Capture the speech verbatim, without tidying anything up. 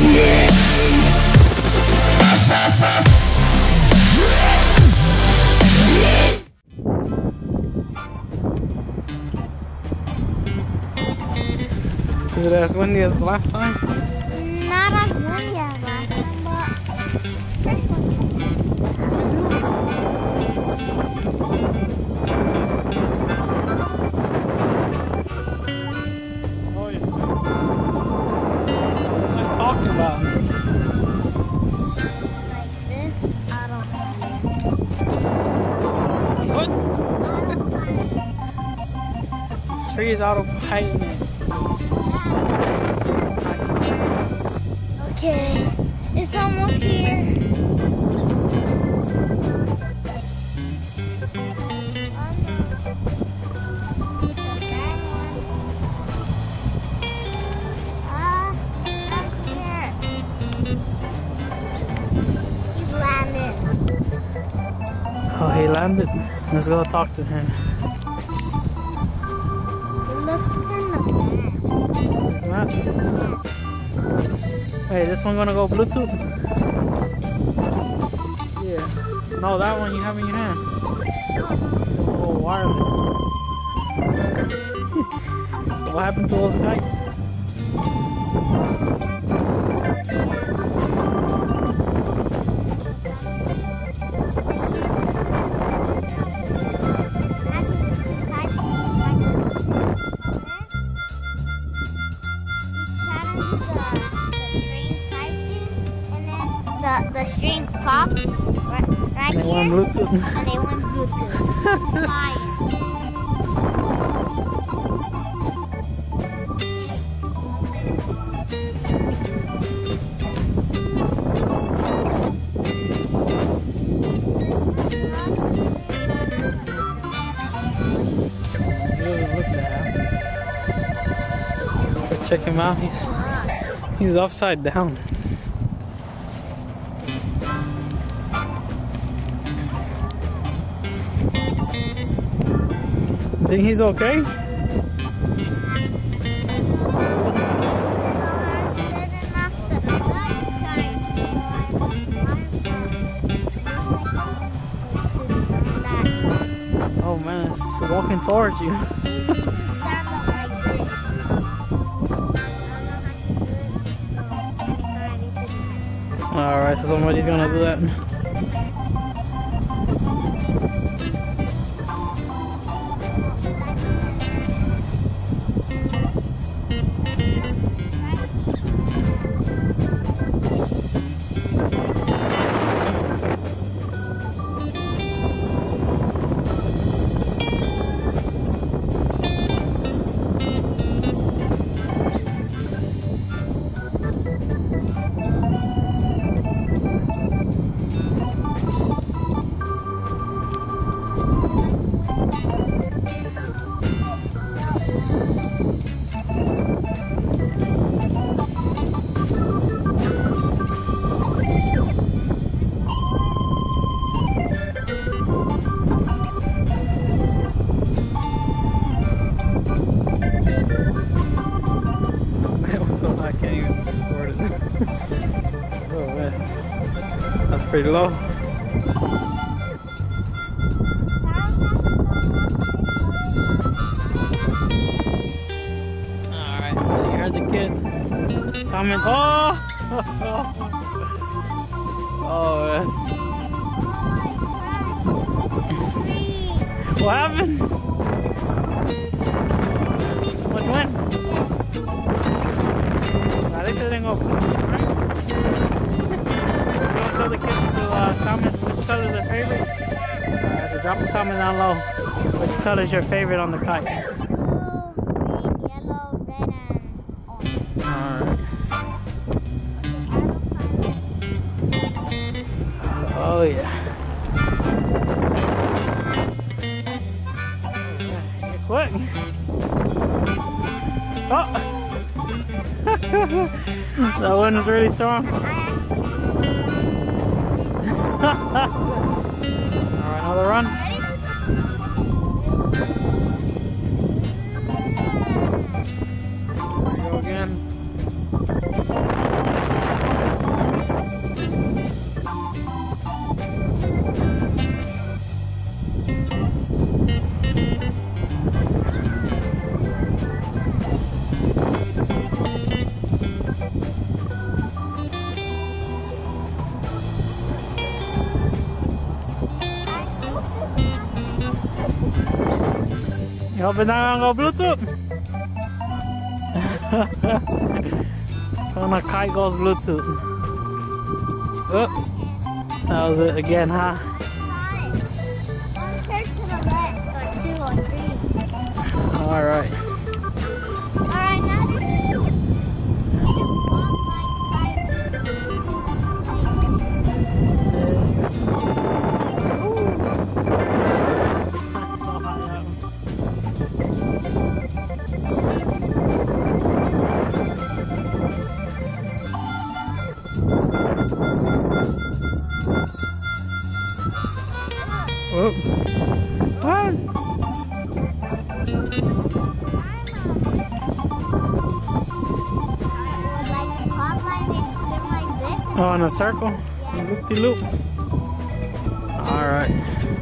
Is it as windy as last time? Not as windy as last time, but pretty much. Oh, yes. What am I talking about? Like this, I don't know. What? This tree is out of height. Okay, it's almost here. Ah, I'm scared. He's landed. Oh, he landed. Let's go talk to him. It looks kind of bad. Hey, this one gonna go Bluetooth? Yeah. No, that one you have in your hand. Oh, wireless. What happened to those kites? The, the string popped right, right They here, went Bluetooth. and they went Bluetooth. Flying. Look at that. Let's go check him out. He's he's upside down. Think he's okay? So I'm setting off the stunt kite. Oh man, it's walking towards you. You need to stand up like this. Alright, so somebody's gonna do that. That's pretty low. Alright, so you heard the kid comment. Oh! Oh man. What happened? What went? At least it didn't go, right? Tell the kids to uh, comment which color is their favorite. Uh, so drop a comment down low. Which color is your favorite on the kite? Blue, green, yellow, red, and orange. Alright. Oh yeah. You're quick. Oh! That wind is really strong. Alright, another run. Here we go again. You hope it's not gonna go Bluetooth? When a kite goes Bluetooth. Oh, that was it again, huh? One turn to the left, or two, or three. Alright. Alright, now that you walk like That's so high up. Whoops. What? like the clock line, they spin like this. Oh, in a circle? Yeah. Loop-de-loop. Alright.